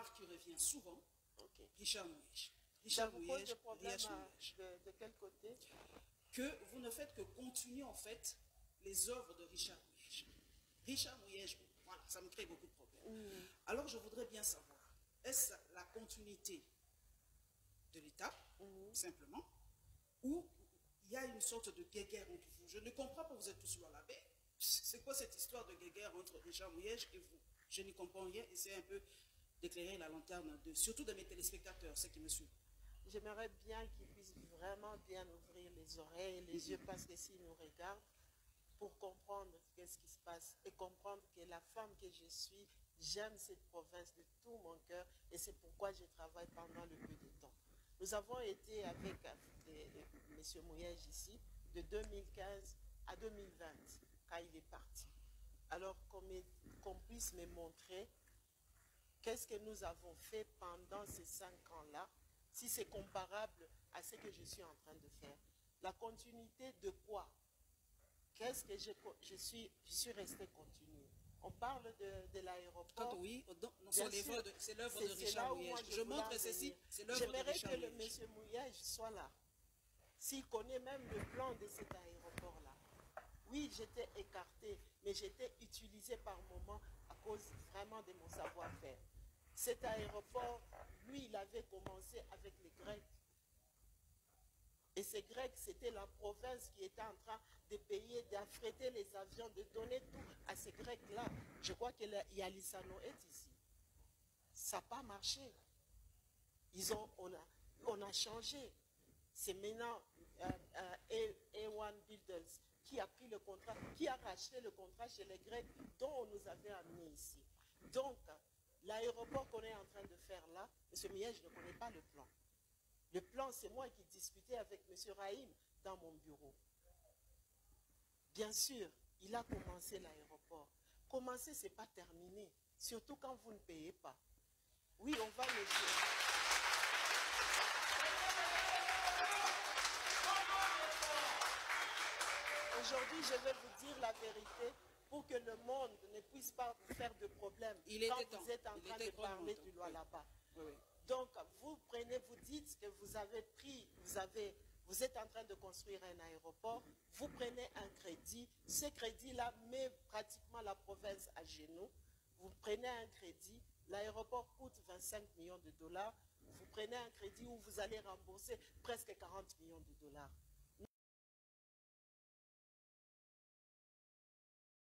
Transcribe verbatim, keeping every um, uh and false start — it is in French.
remarque qui revient souvent. Okay. Richard Mouyej. Richard Ça vous pose de Mouyej, problème Richard à- Mouyej. de, de quel côté? Que vous ne faites que continuer en fait les œuvres de Richard Mouyej. Richard Mouyej, voilà, ça me crée beaucoup de problèmes. Mm. Alors je voudrais bien savoir, est-ce la continuité de l'État, Mm. simplement, ou il y a une sorte de guéguerre entre vous? Je ne comprends pas, vous êtes tous à la baie. C'est quoi cette histoire de guéguerre entre Richard Mouyej et vous? Je n'y comprends rien, essayez un peu d'éclairer la lanterne, de, surtout de mes téléspectateurs, ceux qui me suivent. J'aimerais bien qu'ils puissent vraiment bien ouvrir les oreilles et les Mm-hmm. yeux, parce que s'ils nous regardent, pour comprendre qu'est-ce qui se passe et comprendre que la femme que je suis, j'aime cette province de tout mon cœur, et c'est pourquoi je travaille pendant le peu de temps. Nous avons été avec M. Mouyej ici de deux mille quinze à deux mille vingt, quand il est parti. Alors qu'on qu'on puisse me montrer qu'est-ce que nous avons fait pendant ces cinq ans-là, si c'est comparable à ce que je suis en train de faire. La continuité de quoi? Qu'est-ce que je, je suis, je suis resté continu? On parle de, de l'aéroport. Oui, c'est l'œuvre de, de Richard Mouyej. Je, je montre ceci, c'est l'œuvre de Richard Mouyej. J'aimerais que le M. Mouyej soit là, s'il connaît même le plan de cet aéroport-là. Oui, j'étais écarté, mais j'étais utilisé par moment à cause vraiment de mon savoir-faire. Cet aéroport, lui, il avait commencé avec les Grecs. Et ces Grecs, c'était la province qui était en train de payer, d'affréter les avions, de donner tout à ces Grecs-là. Je crois qu'il y a Lissano est ici. Ça n'a pas marché. Ils ont, on, a, on a changé. C'est maintenant euh, euh, A un Builders qui a pris le contrat, qui a racheté le contrat chez les Grecs dont on nous avait amenés ici. Donc, l'aéroport qu'on est en train de faire là, M. Mouyej ne connaît pas le plan. Le plan, c'est moi qui discutais avec M. Rahim dans mon bureau. Bien sûr, il a commencé l'aéroport. Commencer, ce n'est pas terminé, surtout quand vous ne payez pas. Oui, on va le dire. Aujourd'hui, je vais vous dire la vérité pour que le monde ne puisse pas vous faire de problème il quand était vous temps. êtes en il train de parler temps. du loi oui. là-bas. Oui, oui. Donc, vous prenez, vous dites que vous avez pris, vous, avez, vous êtes en train de construire un aéroport, vous prenez un crédit, ce crédit-là met pratiquement la province à genoux, vous prenez un crédit, l'aéroport coûte vingt-cinq millions de dollars, vous prenez un crédit où vous allez rembourser presque quarante millions de dollars.